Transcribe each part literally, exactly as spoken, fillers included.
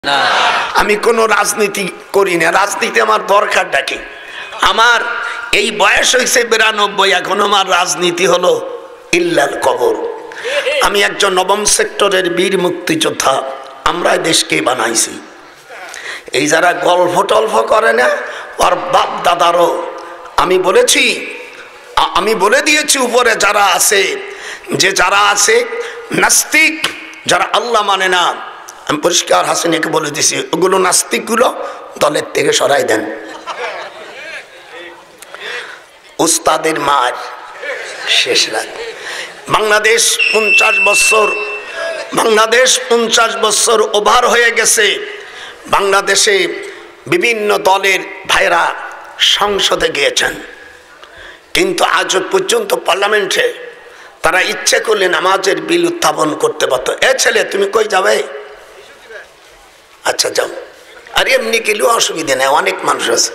না, আমি কোনো রাজনীতি করি না। রাজনীতি আমার দরকার ডাকে। আমার এই বয়স হয়েছে বিরানব্বই, এখন আমার রাজনীতি হলো ইল্লাল কবর। আমি একজন নবম সেক্টরের বীর মুক্তিযোদ্ধা। আমরা দেশকে বানাইছি। এই যারা গল্প টল্প করে না, ওর বাপ দাদারও আমি বলেছি, আমি বলে দিয়েছি উপরে যারা আছে, যে যারা আছে নাস্তিক, যারা আল্লাহ মানে না, আমি পরিষ্কার হাসিনাকে বলে দিছি, ওগুলো নাস্তিকগুলো দলের থেকে সরাই দেন। উস্তাদের মার শেষ রাত। বাংলাদেশ পঞ্চাশ বছর বাংলাদেশ পঞ্চাশ বছর ওভার হয়ে গেছে। বাংলাদেশে বিভিন্ন দলের ভাইরা সংসদে গিয়েছেন, কিন্তু আজ পর্যন্ত পার্লামেন্টে তারা ইচ্ছে করলে নামাজের বিল উত্থাপন করতে পারত। এ ছেলে তুমি কই যাবে? আচ্ছা যাও। আর এমনি গেলেও অসুবিধা নেই, অনেক মানুষ আছে।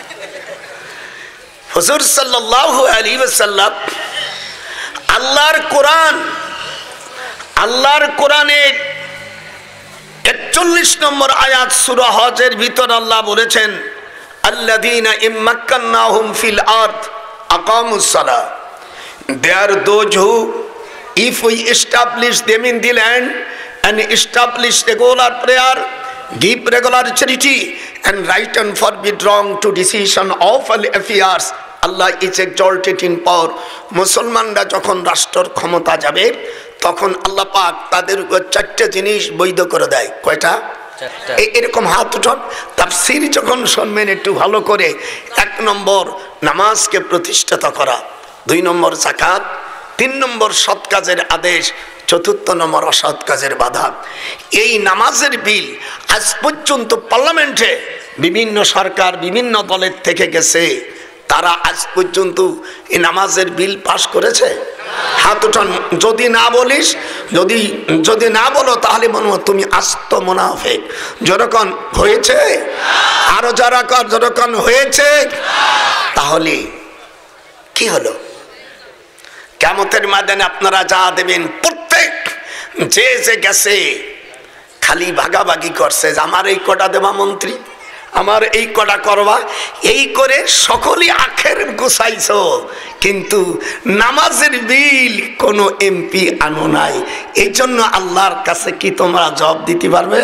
হুজুর সাল্লাল্লাহু আলাইহি ওয়াসাল্লাম আল্লাহর কোরআন আল্লাহর কোরআনের একচল্লিশ নম্বর আয়াত সূরা হজের ভিতর আল্লাহ বলেছেন, আল্লাযীনা ইম্মাক্কান্নাহুম ফিল আরদ আকামুস সালাহ। They are those who, if we establish them in the land and establish regular prayer, give regular charity and right and forbid wrong to decision of all affairs, Allah is exalted in power. মুসলমানরা যখন রাষ্ট্রের ক্ষমতা যাবে, তখন আল্লাহ পাক তাদের উপর চারটে জিনিস বৈধ করে দেয়। কয়টা? এরকম হাত উঠান। তাফসীর যখন শুনবেন একটু ভালো করে। এক নম্বর নামাজকে প্রতিষ্ঠিত করা, দুই নম্বর যাকাত, তিন নম্বর সৎ কাজের আদেশ, চতুর্থ নম্বর অসৎ কাজের বাধা। এই নামাজের বিল আজ পর্যন্ত পার্লামেন্টে বিভিন্ন সরকার বিভিন্ন দলের থেকে গেছে, তারা আজ পর্যন্ত এই নামাজের বিল পাশ করেছে? হাত উঠান। যদি না বলিস, যদি যদি না বলো, তাহলে মনে হয় তুমি আস্ত মুনাফিক। যখন হয়েছে আরো যারা কর, যখন হয়েছে, তাহলে কি হলো? কিয়ামতের ময়দানে আপনারা যা দেবেন, প্রত্যেক যে যে গেছে খালি ভাগাভাগি করছে, যে আমার এই কটা দেবা মন্ত্রী, আমার এই কটা করবা, এই করে সকলেই আখের গুছাইছ, কিন্তু নামাজের বিল কোন এমপি আনো নাই। এই জন্য আল্লাহর কাছে কি তোমরা জবাব দিতে পারবে?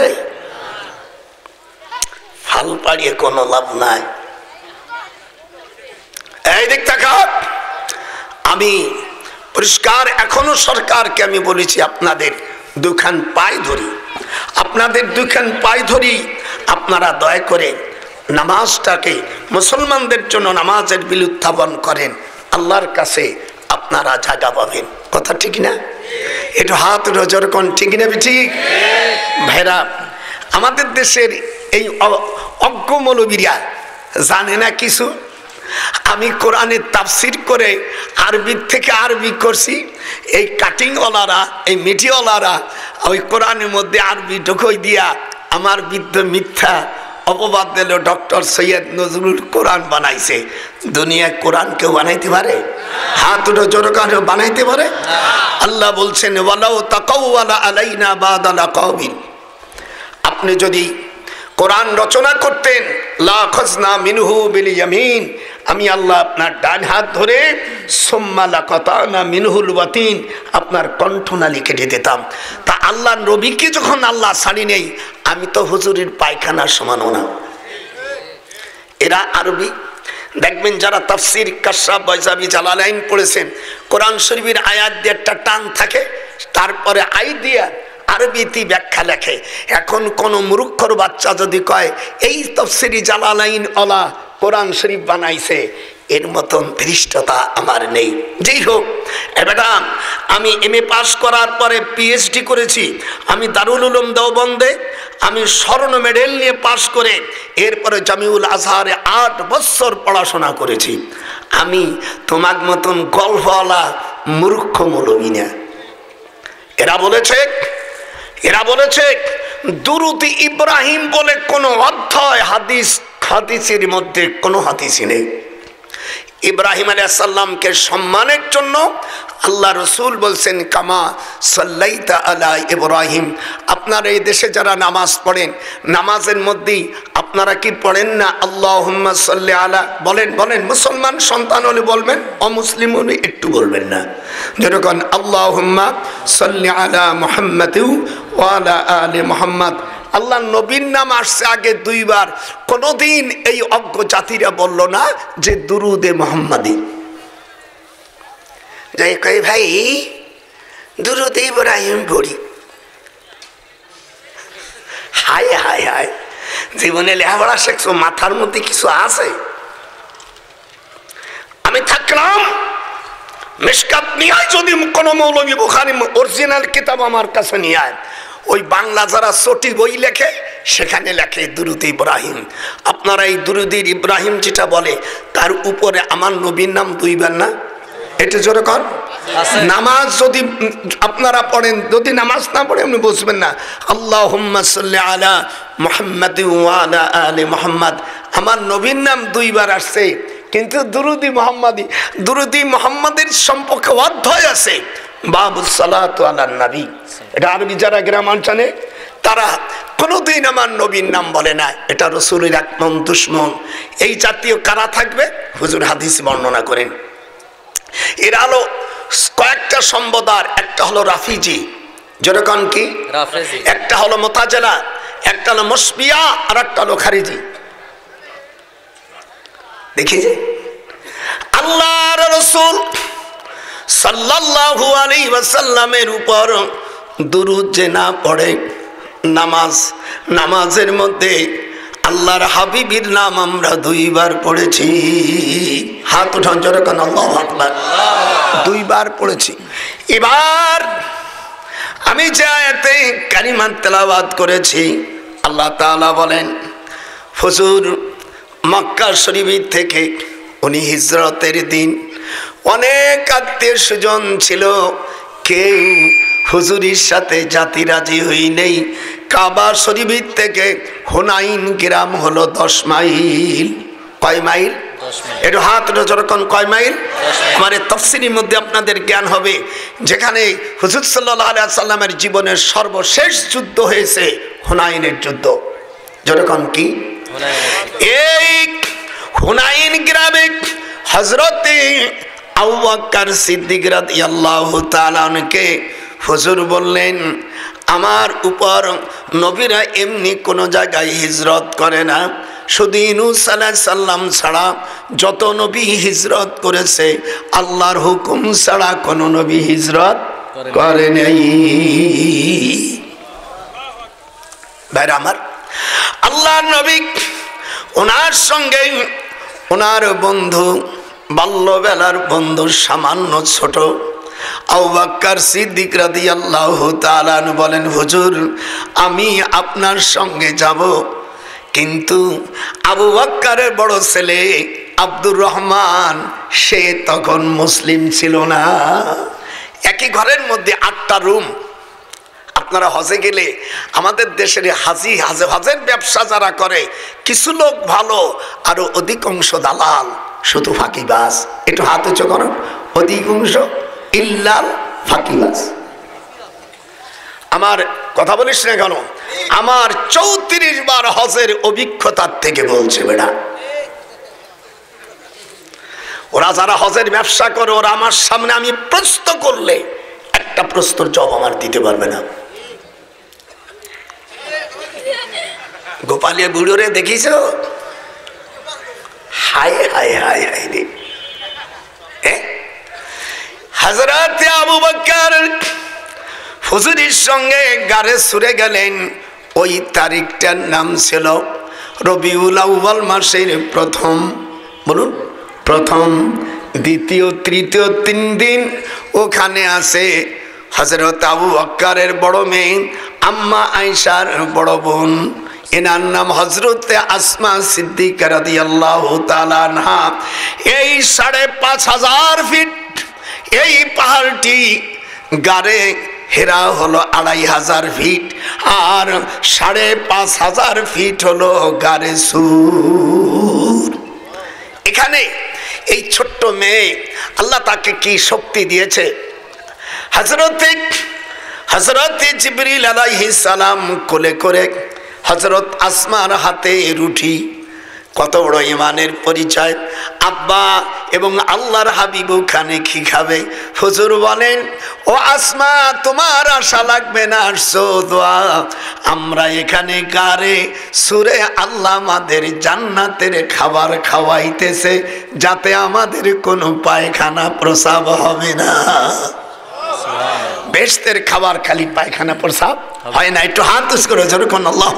ফাল পাড়িয়ে কোনো লাভ নাই। এই দিক থাকা, আমি পরিষ্কার এখনো সরকারকে আমি বলেছি, আপনাদের দুখান পায়ে ধরি, আপনাদের দুখান পায়ে ধরি, আপনারা দয়া করে নামাজটাকে, মুসলমানদের জন্য নামাজের বিল উত্থাপন করেন। আল্লাহর কাছে আপনারা জায়গা পাবেন। কথা ঠিক না? একটু হাত নজর কোন ঠিক না? ঠিক ভাইরা, আমাদের দেশের এই অজ্ঞ মৌলবীরা জানে না কিছু। আমি কোরআনের তাফসির করে আরবি থেকে আরবি করছি। এই কাটিংওয়ালারা, এই মিডিয়াওয়ালারা ওই কোরআনের মধ্যে আরবি ঢুকই দিয়া আমার বিদ্য মিথ্যা অপবাদ দিল। ডক্টর সৈয়দ নজরুল কোরআন বানাইছে। দুনিয়ায় কোরআন কেউ বানাইতে পারে? হাত উঠে জোরকার বানাইতে পারে? আল্লাহ বলছেন, ওয়ালাউ তাকাওয়ালা আলাইনা বাদালা কাবিল, আপনি যদি কোরআন রচনা করতেন, লা খাজনা মিনহু বিল ইয়ামিন, আমি আল্লাহ আপনার ডান হাত ধরে সুম্মা লাকাতানা মিনহুল ওয়াতিন, আপনার কণ্ঠনালী কেটে দিতাম। তা আল্লাহ নবীকে যখন আল্লাহ ছাড়ি নেই, আমি তো হুজুরের পায়খানার সমানও না। এরা আরবি দেখবেন, যারা তাফসীর কাশফ বাইজাবি জালালাইন পড়েছেন, কোরআন শরীফের আয়াত দিয়ে একটা টান থাকে, তারপরে আই দিয়া আরবিতে ব্যাখ্যা লেখে। এখন কোন মূর্খর বাচ্চা যদি কয় এই তাফসীরি জালালাইন ওয়ালা কোরআন শরীফ বানাইছে, এর মতন ধৃষ্টতা আমার নেই। যেই হোক, বেটা, আমি এম এ পাস করার পরে পিএইচডি করেছি। আমি দারুল উলুম দেওবন্দে আমি স্বর্ণ মেডেল নিয়ে পাস করে এরপরে জামিউল আজহারে আট বছর পড়াশোনা করেছি। আমি তোমার মতন গল্পওয়ালা মূর্খ মৌলবী না। এরা বলেছে এরা বলেছে দুরূদ ইব্রাহিম বলে কোন অধ্যায় হাদিস হাদিসের মধ্যে কোনো হাদিসই নেই। ইব্রাহিম আলাইহিস সালামকে সম্মানের জন্য আল্লাহ রসুল বলছেন কামা সাল্লাইতা আলা ইব্রাহিম, আপনারা এই দেশে যারা নামাজ পড়েন নামাজের মধ্যেই আপনারা কি পড়েন না আল্লাহুম্মা সাল্লি আলা, বলেন বলেন, মুসলমান সন্তান হলে বলবেন, অমুসলিম হলে একটু বলবেন না, যেরকম আল্লাহুম্মা সাল্লি আলা মুহাম্মাদি ওয়া আলা আলি মুহাম্মাদ। আল্লাহ নবীর নাম আসছে আগে দুইবার, কোনদিন এই অজ্ঞ জাতিরা বলল না যে দুরুদে মুহাম্মাদি। যাই কই ভাই দুরুদে ইব্রাহিম পড়ি, হায় হায় হায়, জীবনে লেখাপড়া শিখছো, মাথার মধ্যে কিছু আছে? আমি থাকলাম মিশকাত নিয়ে আয়, যদি কোনো মৌলভী বুখারী অরিজিনাল কিতাব আমার কাছে নিয়ে আয়, ওই বাংলা যারা চটি বই লেখে সেখানে লেখে দুরুদ ইব্রাহিম। আপনারা এই দুরুদ ইব্রাহিম যেটা বলে তার উপরে আমার নবীর নাম দুইবার না, এটা জোরে কর। নামাজ যদি আপনারা পড়েন, যদি নামাজ না পড়ে আপনি বুঝবেন না। আল্লাহুম্মা সাল্লি আলা মুহাম্মাদি ওয়া আলা আলি মুহাম্মাদ, আমার নবীর নাম দুইবার আসছে, কিন্তু দুরুদি মুহাম্মাদি, দুরুদি মুহাম্মাদের সম্পর্কে অধ্যায় আছে বাবুস সালাতু আলান নবী। এটা আরবি যারা গ্রামার জানে তারা কোনোদিন আমার নবীর নাম বলে না, এটা রাসূলের একদম দুশমন। এই জাতীয় কারা থাকবে হুজুর হাদিস বর্ণনা করেন। এর আলো কয়েকটা সম্প্রদায়, একটা হলো রাফিজি, যেরকম কি একটা হলো মুতাজিলা, একটা হলো মুশবিয়া, আর একটা হলো খারিজি। দেখি যে আল্লাহর রাসূল সাল্লাল্লাহু আলাইহি ওয়াসাল্লামের উপর দুরূদ যে না পড়ে, নামাজ নামাজের মধ্যে আল্লাহর হাবিবের নাম আমরা দুইবার পড়েছি। হাত উঠান জোরে কান, আল্লাহু আকবার, দুইবার পড়েছি। এবার আমি যে আয়াতে কারিমা তেলাওয়াত করেছি, আল্লাহ তাআলা বলেন হুজুর মক্কা শরীফ থেকে উনি হিজরতের দিন অনেক আত্মীয় স্বজন ছিল, কেউ হুজুরের সাথে জাতি রাজি হই নেই। কাবা শরীফ থেকে হুনাইন গ্রাম হলো দশ মাইল। কয় মাইল? একটু হাত যখন কয় মাইল? আমার তাফসীরের মধ্যে আপনাদের জ্ঞান হবে, যেখানে হুজুর সাল্লাল্লাহু আলাইহি সাল্লামের জীবনের সর্বশেষ যুদ্ধ হয়েছে হুনাইনের যুদ্ধ। যেরকম কি এই হুনাইন গ্রামে হযরতে আবু বকর সিদ্দিক রাদিয়াল্লাহু তাআলা আনহুকে হুজুর বললেন, আমার উপর নবীরা এমনি কোনো জায়গায় হিজরত করে না, শুধু ইউনূস আলাইহিস সালাম ছাড়া যত নবী হিজরত করেছে আল্লাহর হুকুম ছাড়া কোনো নবী হিজরত করে নাই। ভাইরা আমার, আল্লাহর নবী ওনার সঙ্গে ওনার বন্ধু, বাল্যবেলার বন্ধু সামান্য ছোট আবু বকর সিদ্দিক রাদিয়াল্লাহু তাআলা বলেন, হুজুর আমি আপনার সঙ্গে যাব, কিন্তু আবু বকরের বড় ছেলে আব্দুর রহমান সে তখন মুসলিম ছিল না। একই ঘরের মধ্যে আটটা রুম। আপনারা হজে গেলে আমাদের দেশের হাজি হাজে হজের ব্যবসা যারা করে, কিছু লোক ভালো, আরো অধিকাংশ দালাল, শুধু ফাঁকিবাজ। একটু হাত উঁচু করো, অধিকাংশ ইল্লাল ফাঁকিবাজ। আমার কথা বলিস না কেন? আমার চৌত্রিশ বার হজের অভিজ্ঞতার থেকে বলছে বেটা। ওরা যারা হজের ব্যবসা করে, ওরা আমার সামনে আমি প্রশ্ন করলে একটা প্রশ্নের জবাব আমার দিতে পারবে না। গোপালিয়া বুড়োরে দেখিস? হায় হায় হায় হায় রে। হযরত আবু বকর হুজুরের সঙ্গে গারে সুরে গেলেন। ওই তারিখটার নাম ছিল রবিউল আউয়াল মাসের প্রথম, বলুন প্রথম, দ্বিতীয়, তৃতীয়, তিন দিন ওখানে আছে হযরত আবু বকরের বড় মেয়ে আম্মা আয়েশার বড় বোন, এনার নাম হযরতে আসমা সিদ্দিকা রাদিয়াল্লাহু তাআলা আনহা। এই সাড়ে পাঁচ হাজার ফিট এই পাহাড়টি গারে হেরা হলো আড়াই হাজার ফিট, আর সাড়ে পাঁচ হাজার ফিট হলো গারে সুর। এখানে এই ছোট্ট মেয়ে আল্লাহ তাকে কি শক্তি দিয়েছে, হযরতে হযরতে জিবরিল আলাইহিস সালাম কোলে করে হযরত আসমার হাতে রুটি। কত বড় ইমানের পরিচয়! আব্বা এবং আল্লাহর হাবিবু খানে কি খাবে? হুজুর বলেন, ও আসমা, তোমার আশা লাগবে না, আসছো দোয়া। আমরা এখানে গারে সুরে আল্লাহ আমাদের জান্নাতের খাবার খাওয়াইতেছে, যাতে আমাদের কোনো পায়খানা প্রসাব হবে না। বেহেশতের খাবার খালি পায়খানা প্রসাব হয় না। একটু হাত উস করে যেরকম আল্লাহ।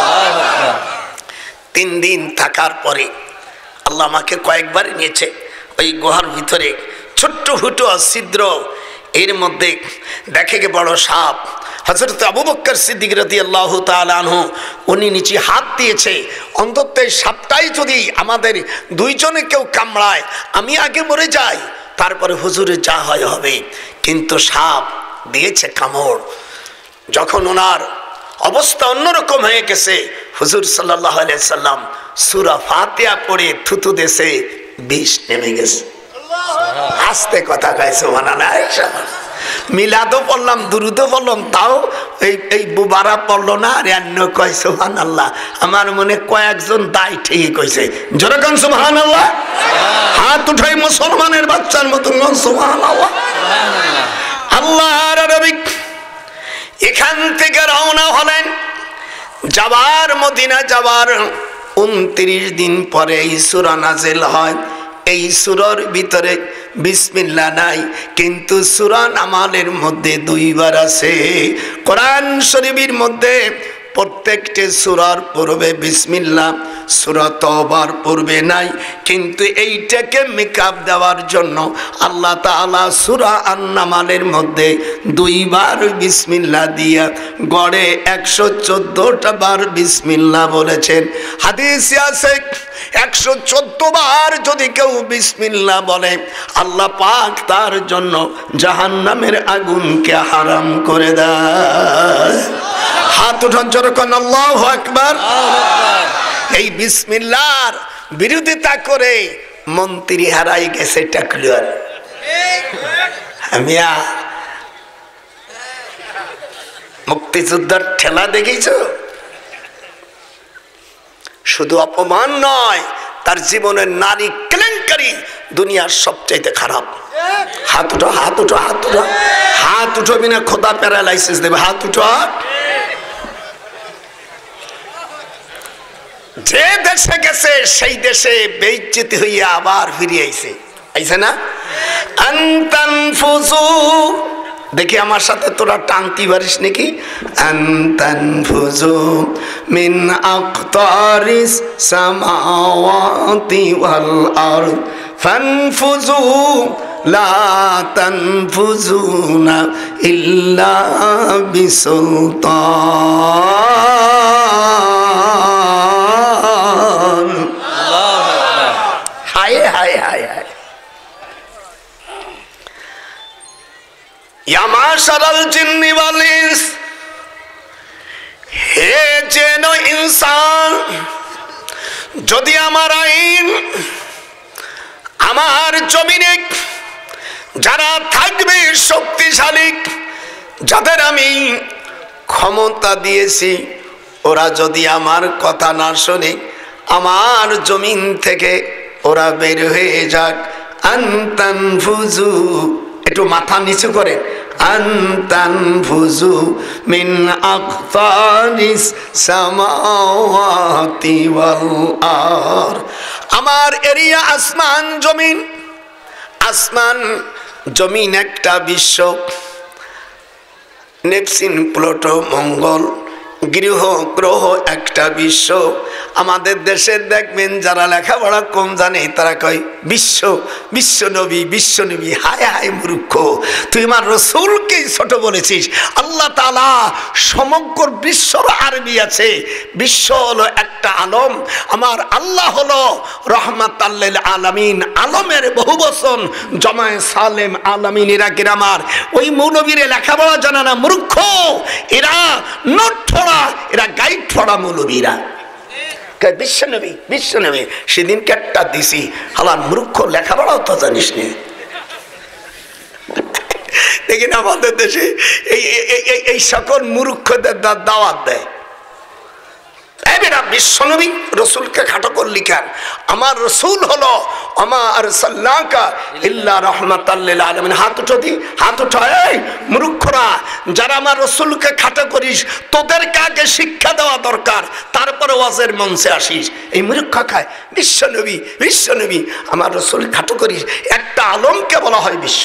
তিন দিন থাকার পরে আল্লাহ আমাকে কয়েকবার নিয়েছে ওই গুহার ভিতরে, ছোট্ট ফুটো ছিদ্র, এর মধ্যে দেখে গে বড় সাপ। হযরত আবু বকর সিদ্দিক রাদিয়াল্লাহু তাআলা আনহু উনি নিচে হাত দিয়েছে, অন্তত সাপটাই যদি আমাদের দুইজনে কেউ কামড়ায়, আমি আগে মরে যাই, তারপরে হুজুরে যা হয় হবে। কিন্তু সাপ দিয়েছে কামড়। যখন ওনার অবস্থা অন্যরকম হয়ে গেছে, হুজুর সাল্লাল্লাহু আলাইহি সাল্লাম সূরা ফাতিহা পড়ে থুতু দেশে বিষ নেমে গেছে। আস্তে কথা কয় সুবহানাল্লাহ। মিলাদও পড়লাম, দুরুদও পড়লাম, তাও এই এই বুবারা পড়লো না, আর অন্য কয় সুবহানাল্লাহ। আমার মনে কয়েকজন দায় ঠিকই কইছে, যেরকম সুবহানাল্লাহ। হাত উঠাই মুসলমানের বাচ্চার মতন সুবহানাল্লাহ। আল্লাহর নবী এখান থেকে রওনা হলেন, যাবার মদিনা যাবার উনত্রিশ দিন পরে এই সূরা নাজিল হয়। এই সূরার ভিতরে বিসমিল্লাহ নাই, কিন্তু সূরা নামালের মধ্যে দুইবার আছে। কোরআন শরীফের মধ্যে প্রত্যেকটি সূরার পূর্বে বিসমিল্লাহ, সূরা তওবার পূর্বে নাই, কিন্তু এইটাকে মেকআপ দেওয়ার জন্য আল্লাহ তাআলা সূরা আন-নামালের মধ্যে দুইবার বিসমিল্লাহ দিয়া গড়ে একশো চোদ্দটা বার বিসমিল্লাহ বলেছেন। হাদিসে আছে একশো চোদ্দ বার যদি কেউ বিসমিল্লাহ বলে, আল্লাহ পাক তার জন্য জাহান্নামের আগুনকে হারাম করে দেয়। হাত উঠান যখন আল্লাহু আকবার। এই বিসমিল্লাহর বিরোধিতা করে মন্ত্রী হারাই গেছে টাকলুয়ার। আমিয়া মুক্তিযোদ্ধার ঠেলা দেখেছ? শুধু অপমান নয়, তার জীবনের নারী কেলেঙ্কারি দুনিয়ার সবচাইতে খারাপ। হাত উঠো, হাত উঠো, হাত উঠো, হাত উঠো, বিনা খোদা প্যারালাইসিস দেবে। হাত উঠো। যে দেশে গেছে সেই দেশে বেইজ্জতি হইয়া আবার ফিরে আইছে, আইছে না? আনতানফুজু, দেখি আমার সাথে তোরা টানতি পারিস নাকি? আনতানফুজু মিন আকতারিস সামাওয়াতি ওয়াল আরদ ফানফুজু লা তানফুজুনা ইল্লা বিসুলতান। হায় হায় হায় হায়। ইয়া মাশারাল জিন্নি ওয়াল ইনস, হে জিন ও ইনসান, যদি আমার আইন আমার জমিনে যারা থাকবে শক্তিশালী, যাদের আমি ক্ষমতা দিয়েছি, ওরা যদি আমার কথা না শোনে, আমার জমিন থেকে ওরা বের হয়ে যাক। আনতানফুজু, একটু মাথা নিচু করে, আনতানফুজু মিন আকতারিস সামাওয়াতি ওয়াল আরদ, আমার এরিয়া আসমান জমিন। আসমান জমিন একটা বিশ্ব, নেপসিন, প্লুটো, মঙ্গল গৃহ গ্রহ একটা বিশ্ব। আমাদের দেশের দেখবেন যারা লেখাপড়া কম জানে তারা কয় বিশ্ব, বিশ্ব নবী, বিশ্ব নবী। হায় হায় মূর্খ, তুই আমার রসুলকেই ছোট বলেছিস। আল্লাহ তাআলা সমগ্র বিশ্বর আরবি আছে। বিশ্ব হলো একটা আলম, আমার আল্লাহ হলো রহমাতাল লিল আলামিন, আলমের বহু বচন, জমায়ে সালেম আলামিন। এরা গ্রামার ওই মৌলবীরে লেখাপড়া জানা না, মূর্খ এরা, নোট ছড়া এরা, গাইড ছড়া মৌলবীরা। বিশ্ব নবী, বিশ্ব নবী, সেদিন একটা দিছি, হালার মূর্খ, লেখাপড়াও তো জানিস নে। দেখি না আমাদের দেশে এই এই সকল মূর্খদের দাওয়াত দেয়। বিশ্বনবী রসুলকে খাটো করলি কেন? আমার রসুল হলো আমার সাল্লাকা ইল্লা রাহমাতাল লিল আলামিন। হাত উঠো দি, হাত উঠো। এই মূর্খরা, যারা আমার রসুলকে খাটো করিস, তোদেরকে আগে শিক্ষা দেওয়া দরকার, তারপরে ওয়াজের মঞ্চে আসিস। এই মূর্খ খায় বিশ্বনবী বিশ্বনবী, আমার রসুল খাটো করিস। একটা আলমকে বলা হয় বিশ্ব।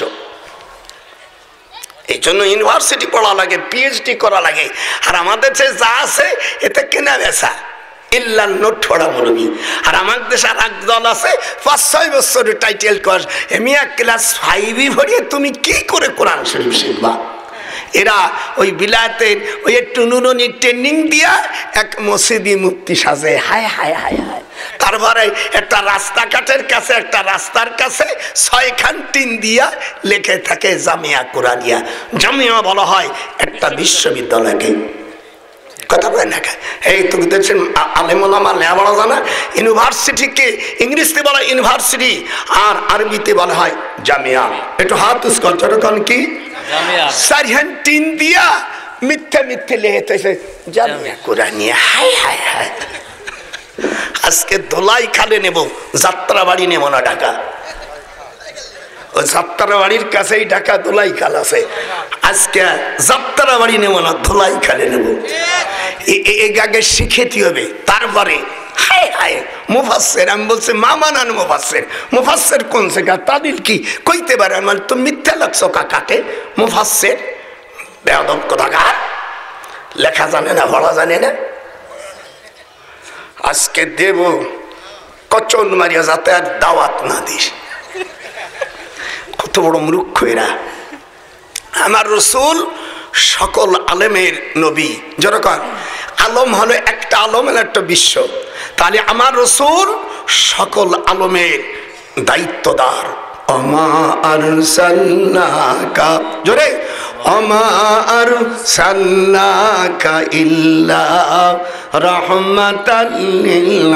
এই জন্য ইউনিভার্সিটি পড়া লাগে, পিএইচডি করা লাগে। আর আমাদের যে যা আছে এতে কেনা বেচা, ইল্লা নোট পড়া মৌলবি। আর আমার দেশে আর এক দল আছে পাঁচ ছয় বছরের টাইটেল কোর্স, এমিয়া ক্লাস ফাইভই ভরিয়ে তুমি কি করে কোরআন শরীফ শিখবা? এরা ওই বিলাতের ওই একটু নুরনি ট্রেনিং দিয়া এক মসজিদি মুক্তি সাজে। হায় হায় হায় হায়। তারপরে একটা রাস্তাঘাটের কাছে, একটা রাস্তার কাছে ছয়খান টিন দিয়া লেখে থাকে জামিয়া কোরআনিয়া। জামিয়া বলা হয় একটা বিশ্ববিদ্যালয়কে। কথা বলে না এই তো দেখছেন আলেমুলামা লেখাপড়া জানা। ইউনিভার্সিটিকে ইংরেজিতে বলা ইউনিভার্সিটি, আর আরবিতে বলা হয় জামিয়া। একটু হাত উস্কর যখন কি সারিহান টিন দিয়া মিথ্যা মিথ্যে লেখেছে জামিয়া কোরআনিয়া। হায় হায় হায়। আজকে দোলাই খালে নেব, যাত্রা বাড়ি নেব না ঢাকা। ওই যাত্রা বাড়ির কাছেই ঢাকা দোলাই খাল আছে। আজকে যাত্রা বাড়ি নেব না, দোলাই খালে নেব। এই আগে শিখেতে হবে, তারপরে হায় হায় মুফাসসির। আমি বলছি মামা নান মুফাসসির। মুফাসসির কোন জায়গা? তাদের কি কইতে পারে? মানে তুমি মিথ্যা লাগছো কাকাকে মুফাসসির। বেয়াদব কোথাকার, লেখা জানে না, পড়া জানে না। আজকে দেব কচন মারিয়া যাতে আর দাওয়াত না দিস। কত বড় মূর্খ এরা। আমার রসুল সকল আলেমের নবী। যেরকম আলম হলো একটা আলম, একটা বিশ্ব। তাহলে আমার রসুল সকল আলমের দায়িত্বদার। আমা আরসালনাকা, জোরে আমা আরসালনাকা ইল্লা রাহমাতাল লিল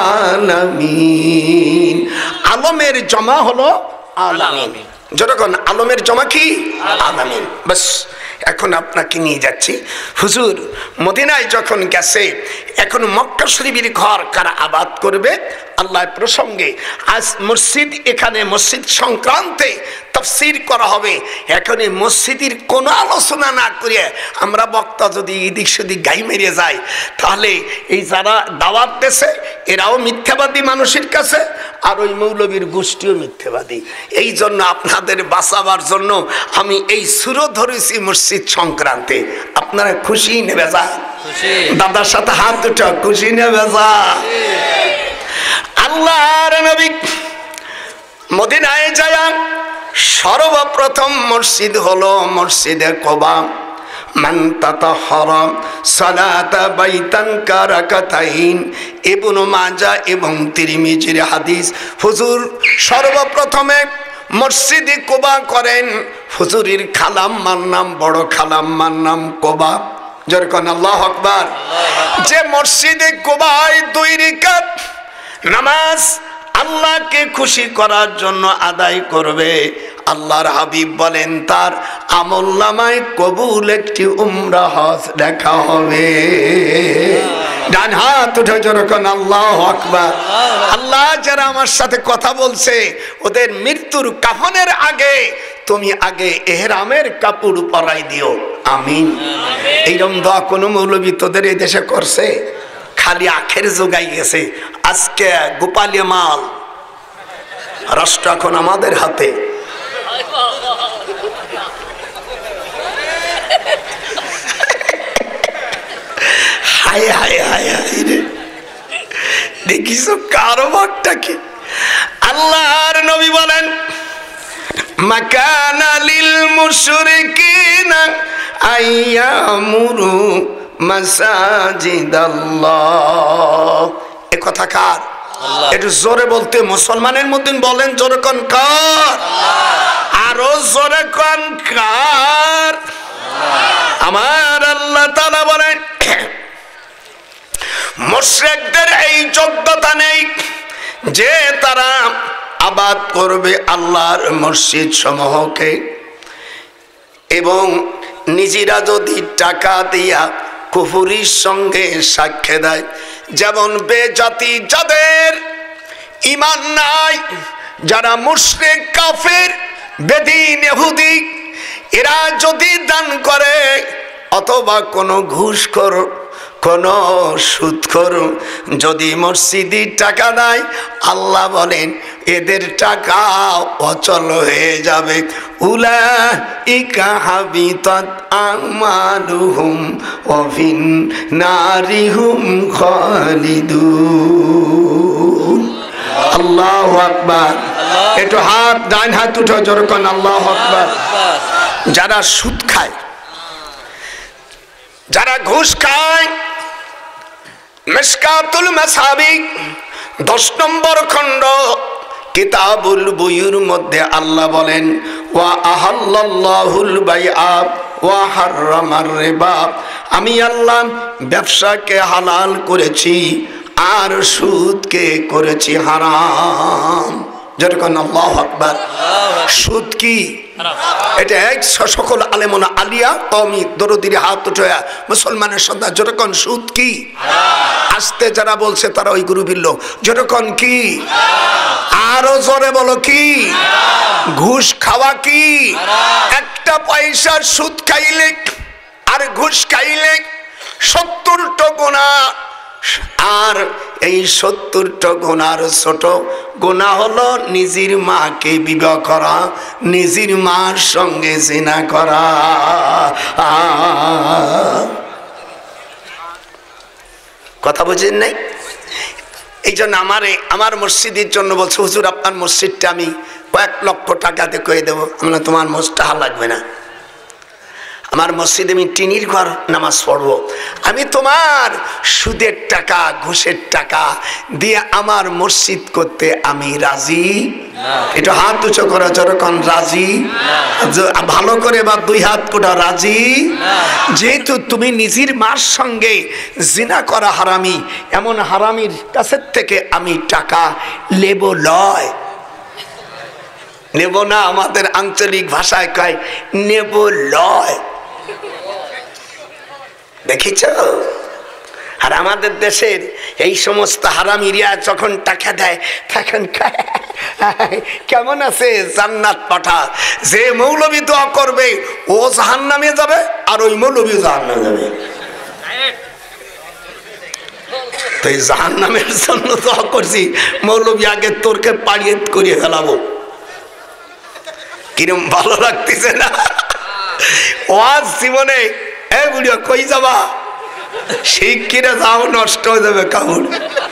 আলামিন। আলমের জমা হলো আলামিন। যখন আলমের জমা কি আলামিন। বাস এখন আপনাকে নিয়ে যাচ্ছি। হুজুর মদিনায় যখন গেছে, এখন মক্কা শরীফের ঘর কারা আবাদ করবে আল্লাহ প্রসঙ্গে আজ মসজিদ, এখানে মসজিদ সংক্রান্তে তাফসীর করা হবে। এখন এই মসজিদের কোনো আলোচনা না করে আমরা বক্তা যদি এদিক সেদিক গাই মেরে যাই, তাহলে এই যারা দাওয়াত দেশে এরাও মিথ্যাবাদী মানুষের কাছে, আর ওই মৌলবীর গোষ্ঠীও মিথ্যাবাদী। এই জন্য আপনাদের বাঁচাবার জন্য আমি এই সুর ধরেছি মসজিদ সংক্রান্তে। আপনারা খুশি নেবে যা? দাদার সাথে হাত দুটো খুশি নেবে যা? আল্লাহর নবী মদিনায় যায় সর্বপ্রথম মসজিদ হলো মসজিদে কুবা। মান তাতাহহারা সালাতা বাইতান কারাকাতাইন, ইবনে মাজাহ এবং তিরমিজির হাদিস। হুজুর সর্বপ্রথমে মসজিদে কুবা করেন। হুজুরের খালাম্মার নাম, বড় খালাম্মার নাম কুবা। যেরকম আল্লাহু আকবার। যে মসজিদে কুবায় দুই রাকাত নামাজ আল্লাহকে খুশি করার জন্য আদায় করবে, আল্লাহর হাবিব বলেন তার আমলনামায় কবুল একটি উমরা হজ দেখা হবে। ডান হাত উঠে যখন আল্লাহু আকবার। আল্লাহ যারা আমার সাথে কথা বলছে, ওদের মৃত্যুর কাফনের আগে তুমি আগে ইহরামের কাপড় পরাই দিও, আমিন। এইরকম দোয়া কোন মৌলবী তোদের এই দেশে করছে? খালি আখের জোগাই গেছে। আজকে গোপালিয়া মাল, রাষ্ট্র এখন আমাদের হাতে। হায় হায় হায় হায় রে, দেখিস কারবারটা কি? আল্লাহর নবী বলেন মাকানা লিল মুশরিকিনা আইয়ামুরু মাসাজিদাল্লাহ। এ কথা কার? একটু জোরে বলতে মুসলমানের মধ্যে বলেন, জোরে কোন কার? আরো জোরে কোন কার? আমার আল্লাহ তাআলা বলেন মুশরিকদের এই যোগ্যতা নেই যে তারা আবাদ করবে আল্লাহর মসজিদ সমূহকে। এবং নিজেরা যদি টাকা দিয়া কুফরির সঙ্গে সাক্ষ্য দেয়, যেমন বেজাতি যাদের ঈমান নাই, যারা মুশরিক কাফের বেদীন ইহুদি, এরা যদি দান করে অথবা কোনো ঘুষখোর কোন সুদখোর যদি মসজিদে টাকা দেয়, আল্লাহ বলেন এদের টাকা অচল হয়ে যাবে। উলাইকা হাবিতাত আমালুহুম ওয়া ফিন নারিহুম খালিদুন। আল্লাহু আকবার। একটু হাত, ডান হাত উঠো জোরে কোন আল্লাহু আকবার। যারা সুদ খায়, যারা ঘুষ খায়, মিশকাতুল মাসাবিক দশ নম্বর খণ্ড কিতাবুল বুয়ুর মধ্যে আল্লাহ বলেন ওয়া আহাল্লাল্লাহুল বাইআ ওয়া হাররামার রিবা, আমি আল্লাহ ব্যবসাকে হালাল করেছি আর সুদকে করেছি হারাম। যেরকম আল্লাহু আকবার। সুদ কি? এটা এক সকল আলেমনা আলিয়া কওমি দরদির হাত উঠে মুসলমানের সন্তান, যেরকম সুদ কি? আসতে যারা বলছে তারা ওই গ্রুপের লোক। যেরকম কি? আরো জোরে বলো কি? ঘুষ খাওয়া কি? একটা পয়সার সুদ খাইলে আর ঘুষ খাইলে সত্তরটা গুনাহ, আর এই সত্তরটা গুনার ছোট গুনাহ হলো নিজের মাকে বিবাহ করা, নিজের মার সঙ্গে জিনা করা। কথা বুঝেন নাই? এই জন্য আমারে আমার মসজিদের জন্য বলছে হুজুর আপনার মসজিদটা আমি কয়েক লক্ষ টাকাতে করে দেবো। আমরা তোমার মসজিদ টাকা লাগবে না, আমার মসজিদে আমি টিনির ঘর নামাজ পড়বো, আমি তোমার সুদের টাকা ঘুষের টাকা দিয়ে আমার মসজিদ করতে আমি রাজি। একটু হাত উঁচু করে যখন রাজি, ভালো করে বা দুই হাত কোটা রাজি। যেহেতু তুমি নিজের মার সঙ্গে জিনা করা হারামি, এমন হারামির কাছের থেকে আমি টাকা নেব লয়, নেব না, আমাদের আঞ্চলিক ভাষায় কয় নেব লয়। দেখিছ? আর আমাদের দেশের এই সমস্ত হারামিরা যখন টাকা দেয় তখন কেমন আছে জান্নাত পাঠা। যে মৌলবী দোয়া করবে ও জাহান্নামে যাবে, আর ওই মৌলবী জাহান্নামে যাবে। তো এই জাহান্নামের জন্য দোয়া করছি, মৌলবী আগে তোরকে পাড়িয়ে করিয়ে ফেলাবো। কিরম ভালো লাগতেছে না? ওয়াজ জীবনে এ বুড়িয়া কই যাবা, শিক্ষিরা যাও নষ্ট হয়ে যাবে কামড়।